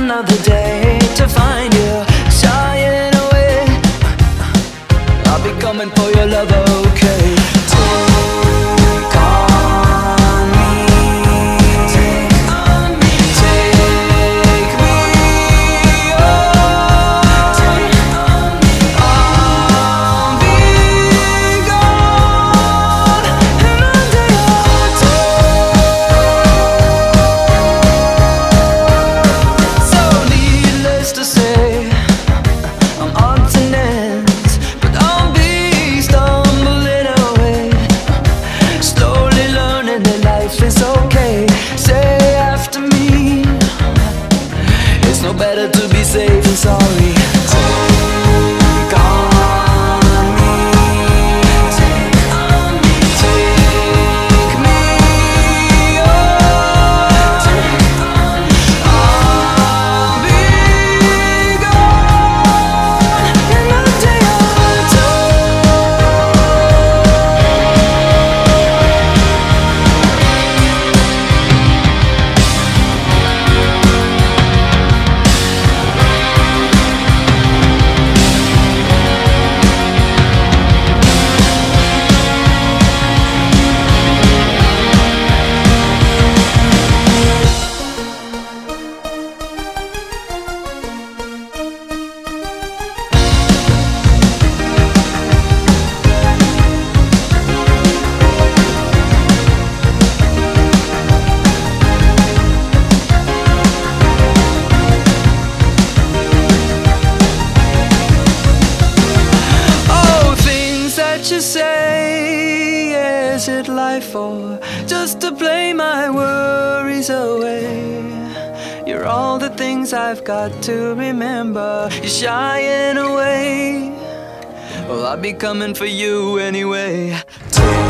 another day to find you shying away. I'll be coming for your love, okay? Take on me, take on me, take me on, take on me. I'll be gone and under your toe. So needless to say, I'm odds and ends, but I'll be stumbling away, slowly learning that life is okay. Say after me, it's no better to be safe than sorry. Take on me, take on me, take me on, take on me. I'll be gone and under your you say, is it life or just to play my worries away? You're all the things I've got to remember. You're shying away, well, I'll be coming for you anyway.